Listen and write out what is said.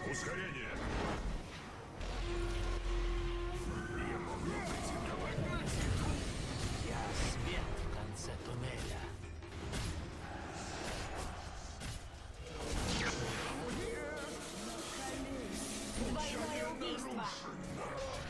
Ускорение! Я могу претендовать на титул. Я свет в конце туннеля. Двойное убийство! Нарушено.